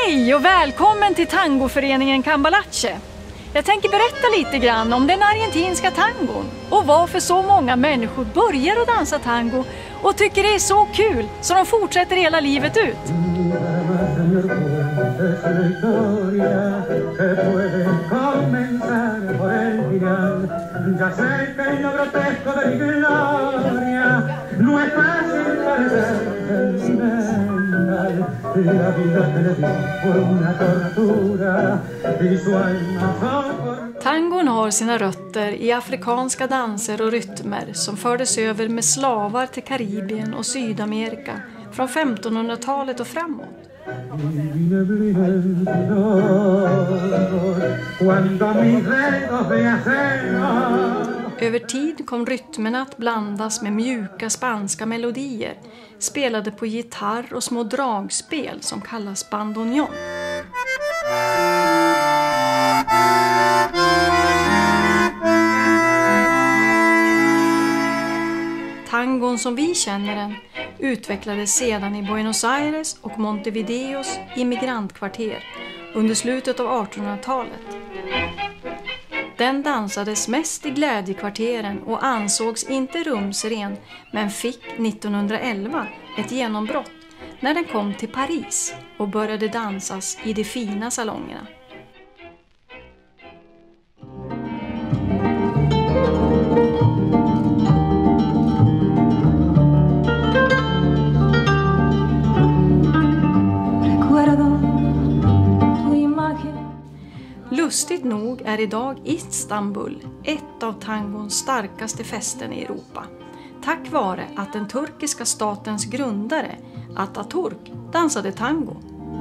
Hej och välkommen till tangoföreningen Cambalache. Jag tänker berätta lite grann om den argentinska tangon och varför så många människor börjar att dansa tango och tycker det är så kul så de fortsätter hela livet ut. Tangon har sina rötter i afrikanska danser och rytmer som fördes över med slavar till Karibien och Sydamerika från 1500-talet och framåt. Över tid kom rytmerna att blandas med mjuka spanska melodier, spelade på gitarr och små dragspel som kallas bandoneon. Tangon som vi känner den utvecklades sedan i Buenos Aires och Montevideos immigrantkvarter under slutet av 1800-talet. Den dansades mest i glädjekvarteren och ansågs inte rumsren, men fick 1911 ett genombrott när den kom till Paris och började dansas i de fina salongerna. Lustigt nog är idag Istanbul ett av tangons starkaste fästen i Europa. Tack vare att den turkiska statens grundare, Atatürk, dansade tango.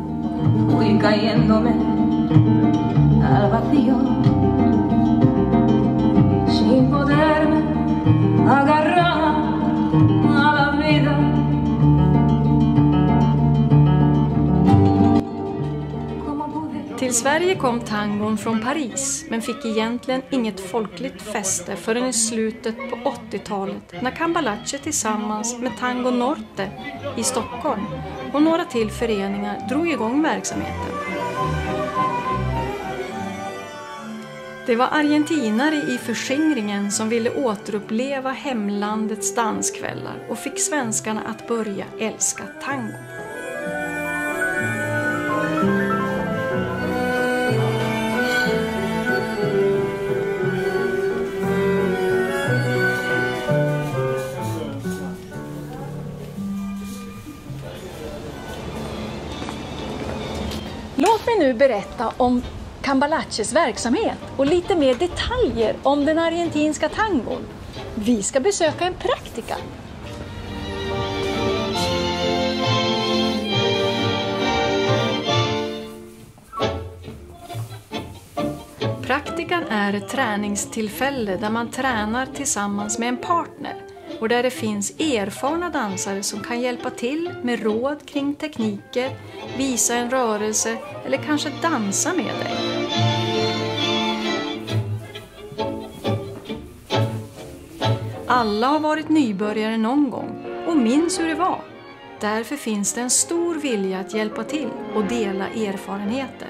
Till Sverige kom tangon från Paris men fick egentligen inget folkligt fäste förrän i slutet på 80-talet när Cambalache tillsammans med Tango Norte i Stockholm och några till föreningar drog igång verksamheten. Det var argentinare i förskingringen som ville återuppleva hemlandets danskvällar och fick svenskarna att börja älska tango. Låt mig nu berätta om Cambalaches verksamhet och lite mer detaljer om den argentinska tangon. Vi ska besöka en praktika. Praktikan är ett träningstillfälle där man tränar tillsammans med en partner och där det finns erfarna dansare som kan hjälpa till med råd kring tekniker, visa en rörelse eller kanske dansa med dig. Alla har varit nybörjare någon gång och minns hur det var. Därför finns det en stor vilja att hjälpa till och dela erfarenheter.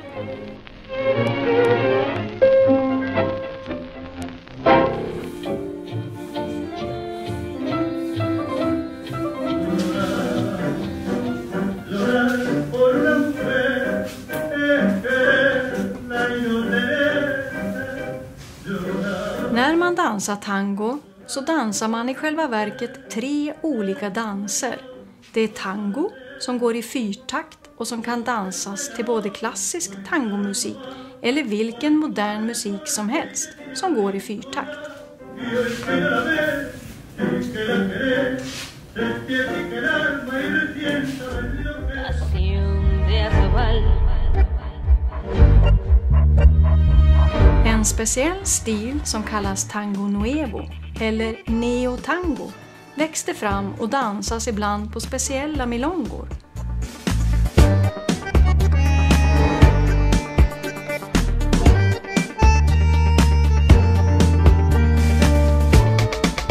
När man dansar tango så dansar man i själva verket 3 olika danser. Det är tango som går i fyrtakt och som kan dansas till både klassisk tangomusik eller vilken modern musik som helst som går i fyrtakt. En speciell stil som kallas tango nuevo eller neotango växte fram och dansas ibland på speciella milongor.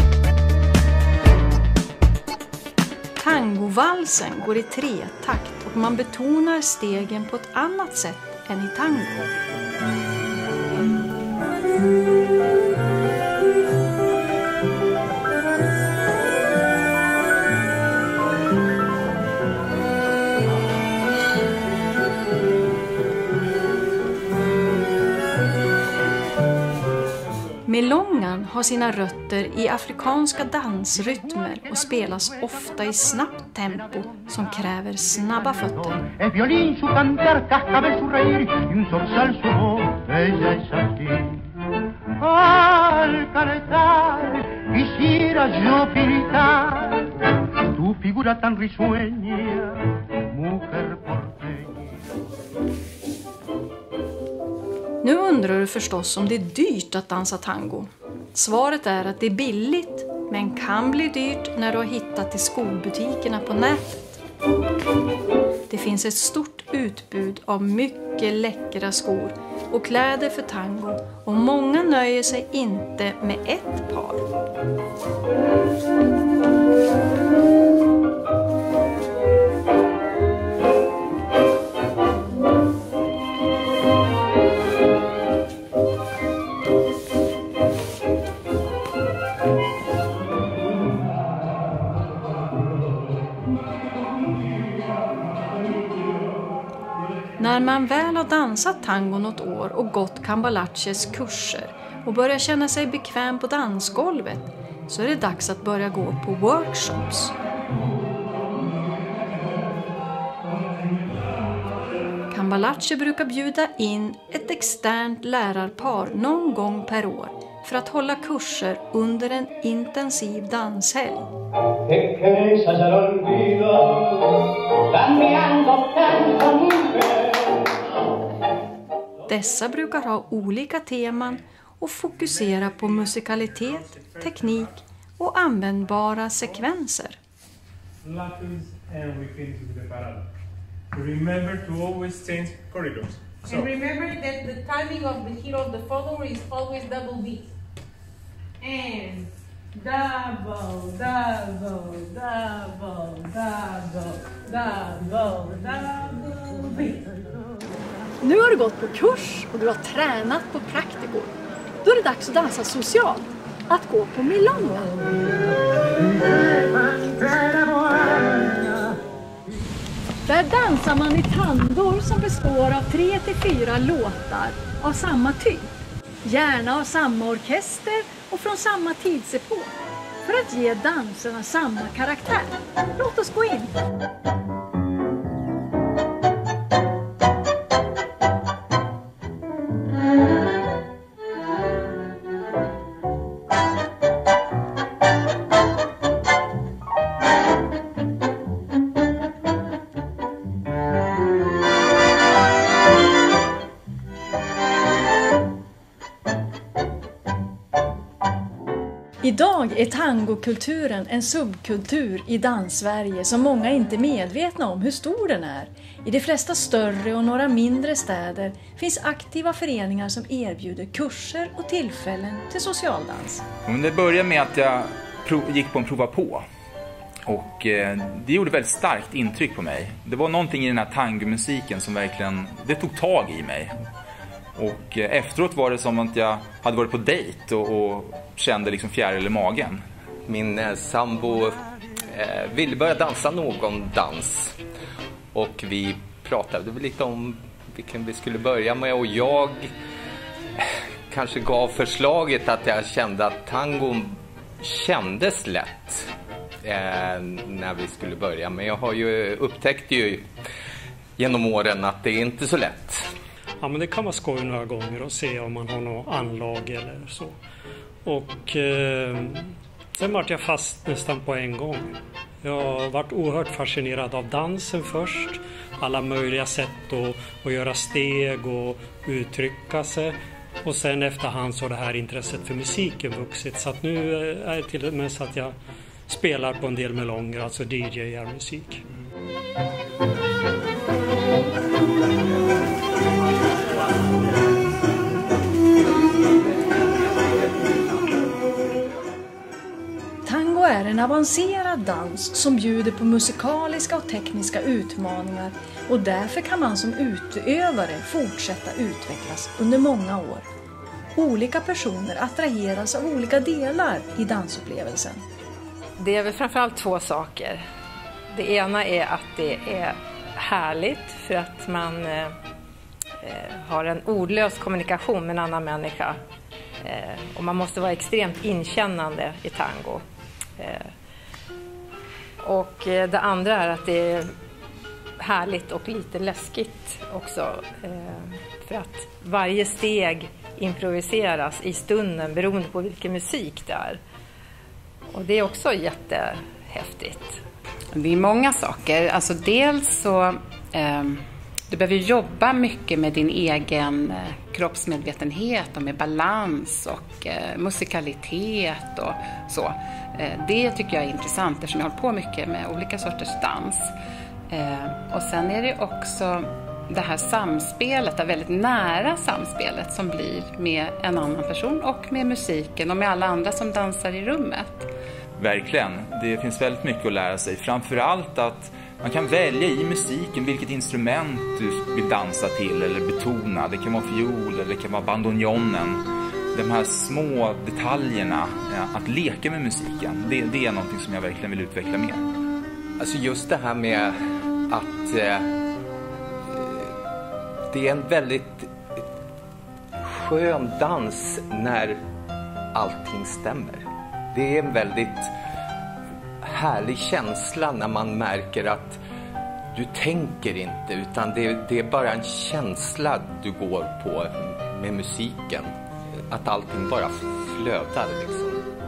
Tangovalsen går i 3-takt och man betonar stegen på ett annat sätt än i tango. Milongan har sina rötter i afrikanska dansrytmer och spelas ofta i snabbt tempo som kräver snabba fötter. Nu undrar du förstås om det är dyrt att dansa tango. Svaret är att det är billigt, men kan bli dyrt när du har hittat till skobutikerna på nätet. Det finns ett stort utbud av mycket läckra skor och kläder för tango, och många nöjer sig inte med ett par. När man väl har dansat tango något år och gått Cambalaches kurser och börjar känna sig bekväm på dansgolvet, så är det dags att börja gå på workshops. Cambalache brukar bjuda in ett externt lärarpar någon gång per år för att hålla kurser under en intensiv danshelg. Dessa brukar ha olika teman och fokusera på musikalitet, teknik och användbara sekvenser. Remember to always change corridors. So. And remember that the timing of the hit of the follower is always double beat. And double, double, double, double, double, double beat. Nu har du gått på kurs och du har tränat på Practico. Då är det dags att dansa socialt, att gå på milonga. Där dansar man i tandor som består av 3 till 4 låtar av samma typ. Gärna av samma orkester och från samma tidsepok, för att ge danserna samma karaktär. Låt oss gå in! Idag är tangokulturen en subkultur i Danssverige som många inte är medvetna om hur stor den är. I de flesta större och några mindre städer finns aktiva föreningar som erbjuder kurser och tillfällen till socialdans. Det började med att jag gick på en prova på. Och det gjorde väldigt starkt intryck på mig. Det var någonting i den här tangomusiken som verkligen, det tog tag i mig. Och efteråt var det som att jag hade varit på dejt och kände liksom fjäril i magen. Min sambo ville börja dansa någon dans. Och vi pratade lite om vilken vi skulle börja med. Och jag kanske gav förslaget att jag kände att tangon kändes lätt när vi skulle börja. Men jag har ju upptäckt genom åren att det är inte så lätt. Ja, men det kan vara skoj några gånger och se om man har något anlag eller så. Och sen var jag fast nästan på en gång. Jag har varit oerhört fascinerad av dansen först. Alla möjliga sätt att göra steg och uttrycka sig. Och sen efterhand så har det här intresset för musiken vuxit. Så att nu är det till och med så att jag spelar på en del melonger, alltså DJ:ar musik. Tango är en avancerad dans som bjuder på musikaliska och tekniska utmaningar och därför kan man som utövare fortsätta utvecklas under många år. Olika personer attraheras av olika delar i dansupplevelsen. Det är väl framförallt 2 saker. Det ena är att det är härligt för att man har en ordlös kommunikation med en annan människa. Och man måste vara extremt inkännande i tango. Och det andra är att det är härligt och lite läskigt också. För att varje steg improviseras i stunden beroende på vilken musik det är. Och det är också jättehäftigt. Det är många saker. Alltså dels så du behöver jobba mycket med din egen kroppsmedvetenhet och med balans och musikalitet och så. Det tycker jag är intressant eftersom jag håller på mycket med olika sorters dans. Och sen är det också det här samspelet, det väldigt nära samspelet som blir med en annan person och med musiken och med alla andra som dansar i rummet. Verkligen, det finns väldigt mycket att lära sig. Framförallt att man kan välja i musiken vilket instrument du vill dansa till eller betona. Det kan vara fiol eller det kan vara bandonjonen. De här små detaljerna, att leka med musiken, det är någonting som jag verkligen vill utveckla mer. Alltså just det här med att det är en väldigt skön dans när allting stämmer. Det är en väldigt härlig känsla när man märker att du tänker inte utan det är bara en känsla du går på med musiken. Att allting bara flödar liksom.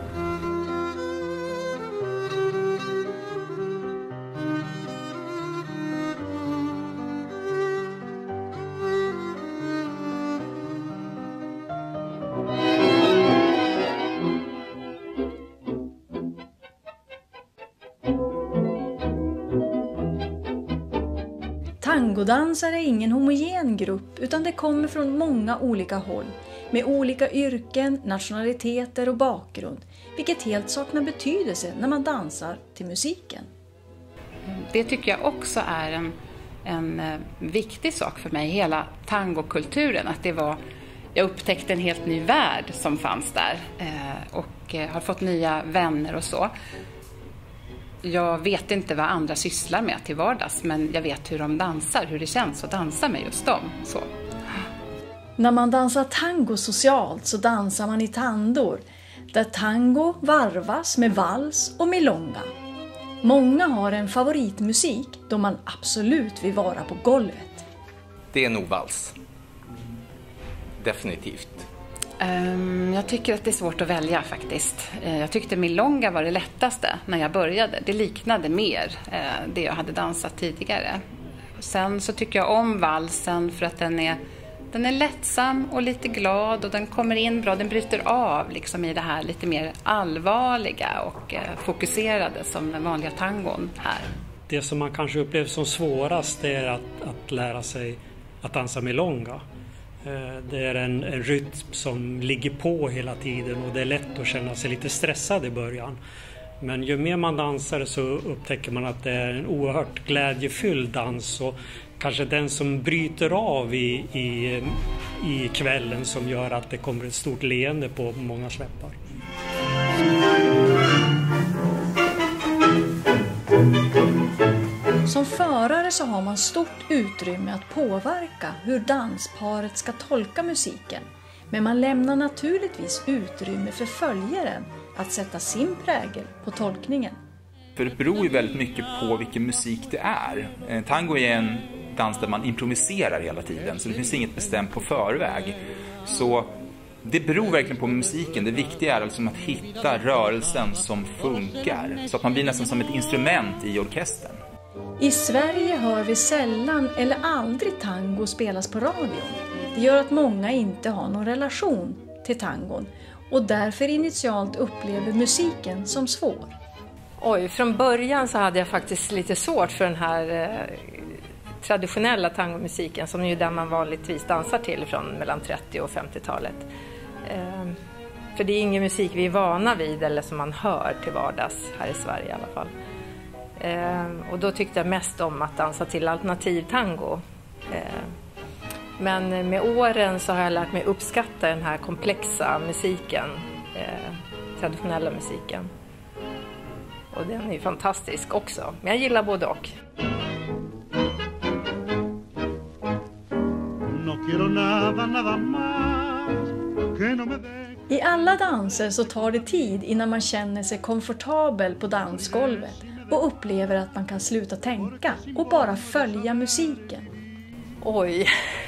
Tangodansare är ingen homogen grupp utan det kommer från många olika håll med olika yrken, nationaliteter och bakgrund, vilket helt saknar betydelse när man dansar till musiken. Det tycker jag också är en viktig sak för mig, hela tangokulturen, att jag upptäckte en helt ny värld som fanns där och har fått nya vänner och så. Jag vet inte vad andra sysslar med till vardags, men jag vet hur de dansar, hur det känns att dansa med just dem. Så. När man dansar tango socialt så dansar man i tandor, där tango varvas med vals och milonga. Många har en favoritmusik då man absolut vill vara på golvet. Det är nog vals. Definitivt. Jag tycker att det är svårt att välja faktiskt. Jag tyckte milonga var det lättaste när jag började. Det liknade mer det jag hade dansat tidigare. Sen så tycker jag om valsen för att den är lättsam och lite glad och den kommer in bra. Den bryter av liksom i det här lite mer allvarliga och fokuserade som den vanliga tangon här. Det som man kanske upplever som svårast är att lära sig att dansa milonga. Det är en rytm som ligger på hela tiden och det är lätt att känna sig lite stressad i början. Men ju mer man dansar så upptäcker man att det är en oerhört glädjefylld dans och kanske den som bryter av i kvällen som gör att det kommer ett stort leende på många läppar. Som förare så har man stort utrymme att påverka hur dansparet ska tolka musiken. Men man lämnar naturligtvis utrymme för följaren att sätta sin prägel på tolkningen. För det beror ju väldigt mycket på vilken musik det är. Tango är en dans där man improviserar hela tiden, så det finns inget bestämt på förväg. Så det beror verkligen på musiken. Det viktiga är alltså att hitta rörelsen som funkar, så att man blir nästan som ett instrument i orkestern. I Sverige hör vi sällan eller aldrig tango spelas på radion. Det gör att många inte har någon relation till tangon och därför initialt upplever musiken som svår. Oj, från början så hade jag faktiskt lite svårt för den här traditionella tangomusiken som är ju den man vanligtvis dansar till från mellan 30- och 50-talet. För det är ingen musik vi är vana vid eller som man hör till vardags här i Sverige i alla fall. Och då tyckte jag mest om att dansa till alternativ tango. Men med åren så har jag lärt mig uppskatta den här komplexa musiken, traditionella musiken. Och den är ju fantastisk också. Men jag gillar både och. I alla danser så tar det tid innan man känner sig komfortabel på dansgolvet och upplever att man kan sluta tänka och bara följa musiken. Oj,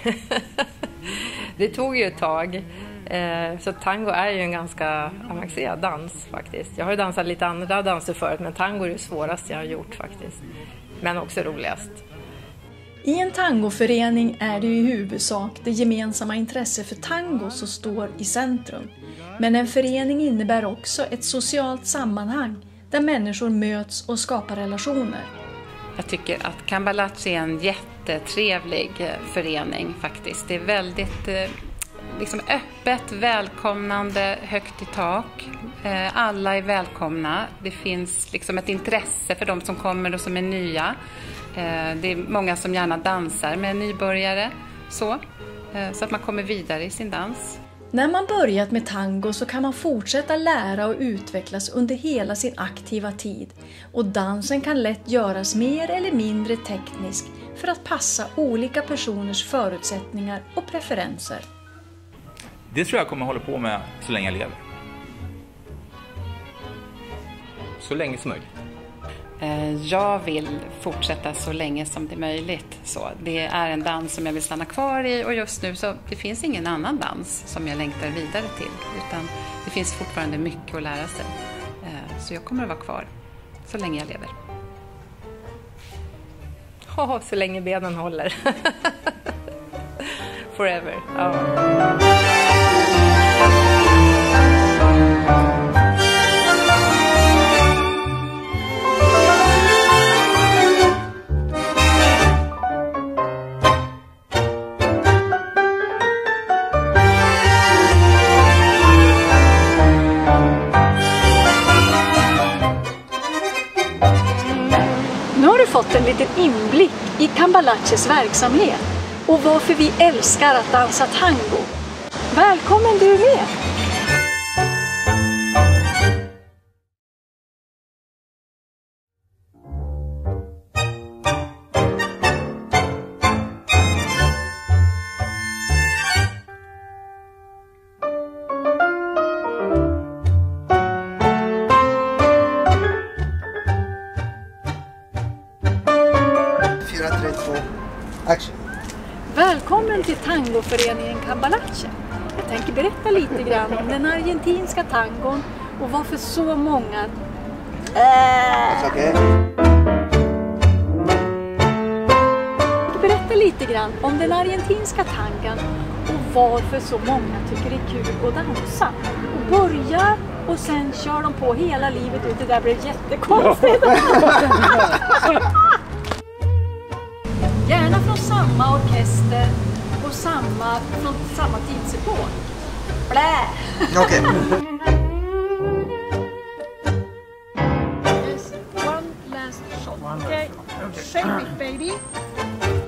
det tog ju ett tag. Så tango är ju en ganska avancerad dans faktiskt. Jag har ju dansat lite andra danser förut, men tango är det svåraste jag har gjort faktiskt. Men också roligast. I en tangoförening är det i huvudsak det gemensamma intresse för tango som står i centrum. Men en förening innebär också ett socialt sammanhang där människor möts och skapar relationer. Jag tycker att Cambalache är en jättetrevlig förening faktiskt. Det är väldigt liksom öppet, välkomnande, högt i tak. Alla är välkomna. Det finns liksom ett intresse för de som kommer och som är nya. Det är många som gärna dansar med nybörjare så att man kommer vidare i sin dans. När man börjat med tango så kan man fortsätta lära och utvecklas under hela sin aktiva tid. Och dansen kan lätt göras mer eller mindre teknisk för att passa olika personers förutsättningar och preferenser. Det tror jag kommer hålla på med så länge jag lever. Så länge som möjligt. Jag vill fortsätta så länge som det är möjligt. Så det är en dans som jag vill stanna kvar i och just nu så det finns ingen annan dans som jag längtar vidare till. Utan det finns fortfarande mycket att lära sig. Så jag kommer att vara kvar så länge jag lever. Så länge benen håller. Forever. Ja. Nu har du fått en liten inblick i Cambalaches verksamhet och varför vi älskar att dansa tango. Välkommen du med! Action. Välkommen till tangoföreningen Cambalache. Jag tänker berätta lite grann om den argentinska tangon och varför så många... Okay. Berätta lite grann om den argentinska tangan och varför så många tycker det är kul att dansa. Och börjar och sen kör de på hela livet ut. Det där blir jättekonstigt. Gärna från samma orkester och från samma tidsepok. Blä! Okej. One last shot. Okay. Shake it, baby.